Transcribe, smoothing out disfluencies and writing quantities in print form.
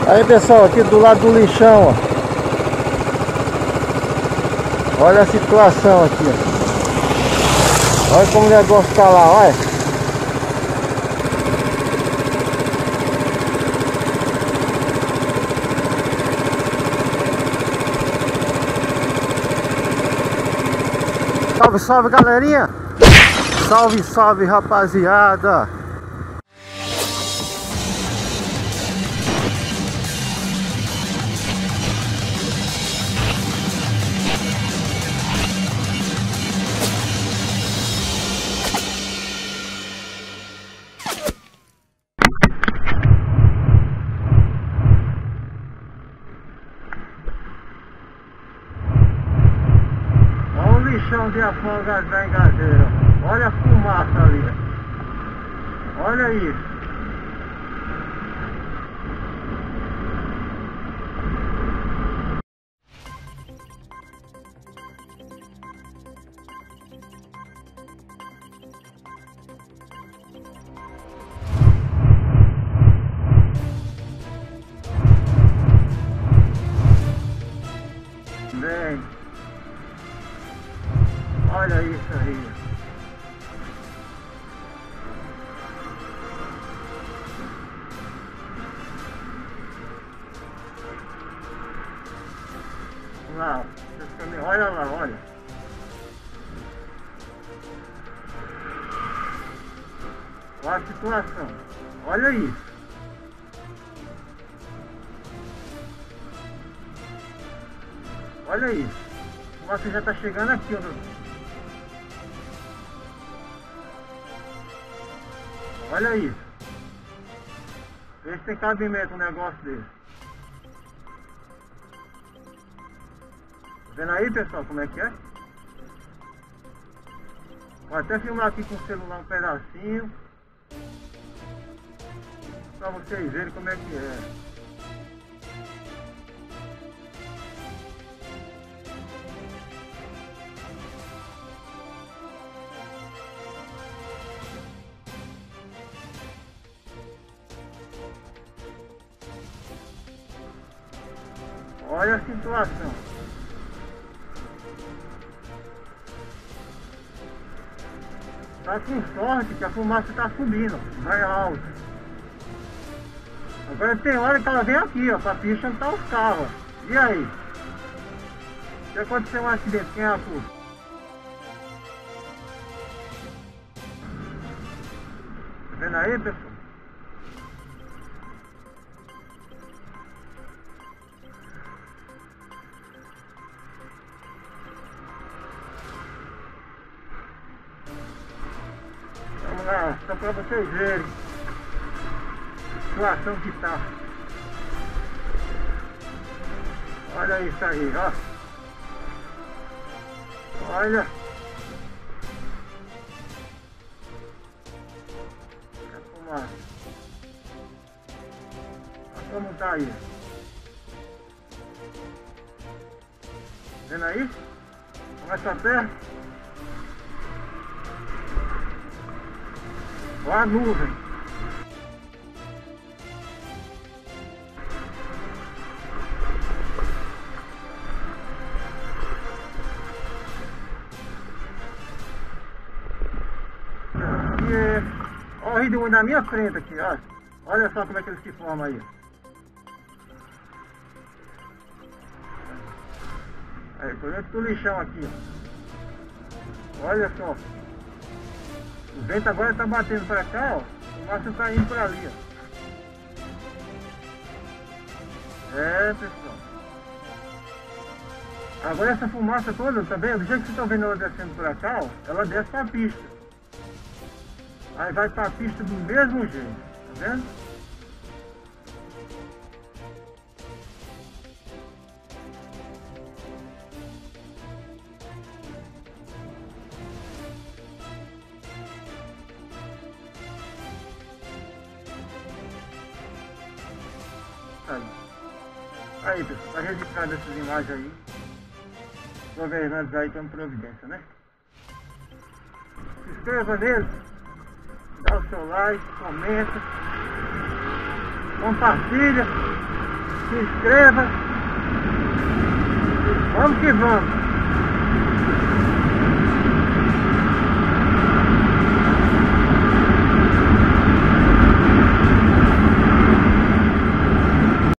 Aí pessoal, aqui do lado do lixão, ó. Olha a situação aqui, ó. Olha como o negócio tá lá, olha. Salve, salve galerinha. Salve, salve rapaziada. Lixão de afoga da engadeira. Olha a fumaça ali. Olha isso. Bem. Olha isso aí. Lá, olha lá, olha. Olha a situação. Olha isso. Olha isso. Você já está chegando aqui, ó. Olha isso. Vê se tem cabimento um negócio desse. Tá vendo aí, pessoal, como é que é? Vou até filmar aqui com o celular um pedacinho pra vocês verem como é que é. Olha a situação. Tá com sorte que a fumaça tá subindo, vai alto. Agora tem hora que ela vem aqui, ó, pra pista onde tá os carros. E aí? Se acontecer um acidente, quem é a culpa? Tá vendo aí, pessoal? Só para vocês verem a situação que tá. Olha isso aí, ó. Olha. A fumaça. Olha como tá aí. Vendo aí? Mais a perto. Olha a nuvem. Olha o rio de Moinho na minha frente aqui, ó. Olha só como é que ele se forma aí. Aí, por dentro do lixão aqui, ó. Olha só. O vento agora está batendo para cá, ó. O massa está indo para ali, ó. É, pessoal. Agora essa fumaça toda, tá vendo? Do jeito que vocês estão vendo ela descendo para cá, ó, ela desce para a pista. Aí vai para a pista do mesmo jeito, tá vendo? Aí pessoal, tá registrado essas imagens aí. Governantes aí estão em providência, né? Se inscreva nele, dá o seu like, comenta, compartilha. se inscreva. Vamos que vamos.